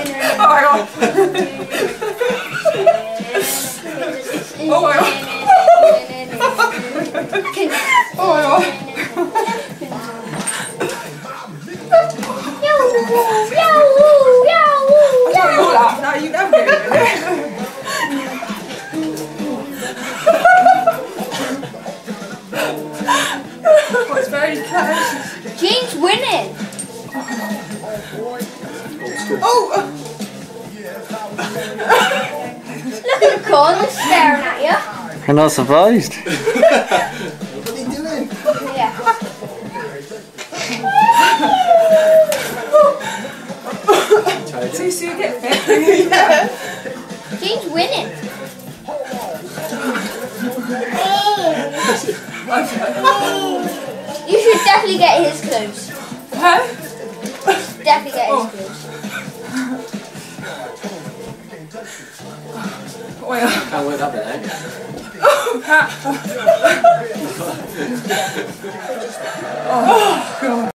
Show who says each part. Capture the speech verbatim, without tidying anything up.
Speaker 1: my god. Oh my god. Oh my god. I thought you all laughed. No, you never do it. Oh, it's very close.
Speaker 2: James winning.
Speaker 1: Oh!
Speaker 2: Look at the corner staring at you.
Speaker 3: You're not surprised?
Speaker 4: What are you doing?
Speaker 2: Yeah.
Speaker 1: Too soon get fit. Yeah.
Speaker 2: James winning. You should definitely get his clothes.
Speaker 1: Huh?
Speaker 2: Definitely get his
Speaker 1: Oh.
Speaker 2: clothes.
Speaker 1: Oh my god.
Speaker 5: Can't work that bit out.
Speaker 1: Oh god.